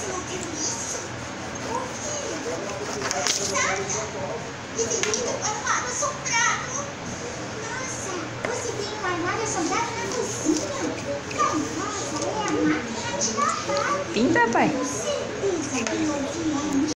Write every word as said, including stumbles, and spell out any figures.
não viu isso? O quê? Sabe? E devido ao armário assombrado. Nossa, você tem um armário assombrado na cozinha? Nossa, é a máquina de lavar. Pinta, pai. Com certeza que não viemos.